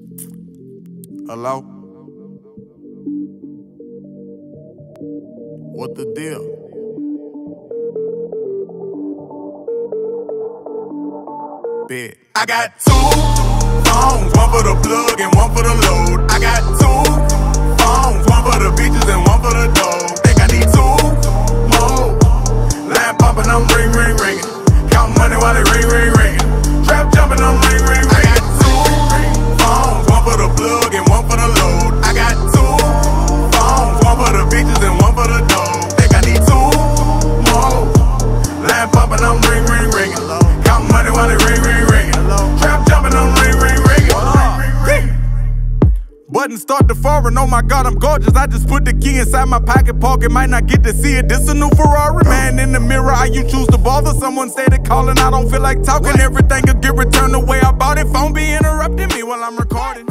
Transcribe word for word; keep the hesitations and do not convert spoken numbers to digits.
Hello? What the deal? Bet. I got two phones, one for the plug and one for the load. I got two phones, one for the bitches and one for the dough. Think I need two more. Line poppin', I'm ring, ring, ringing. Count money while they ring, ring, ringing. Trap jumpin', I'm ring, ring, ringing. I got two phones, one for the plug and one for the load. I got two phones, one for the bitches and one for the dough. Think I need two more. Line poppin', I'm ring, ring, ringing. Count money while they ring, ring, ringing. Trap jumpin', I'm ring, ring, ringing. Button start to foreign, oh my God, I'm gorgeous. I just put the key inside my pocket pocket, might not get to see it. This a new Ferrari, man in the mirror. How you choose to bother? Someone started calling, I don't feel like talking. Everything could get returned the way I bought it. Phone be interrupting me while I'm recording.